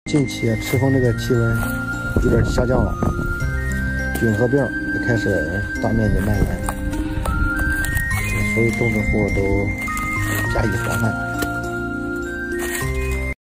近期啊，赤峰这个气温有点下降了，菌和病也开始大面积蔓延，所以种植户都加以防范。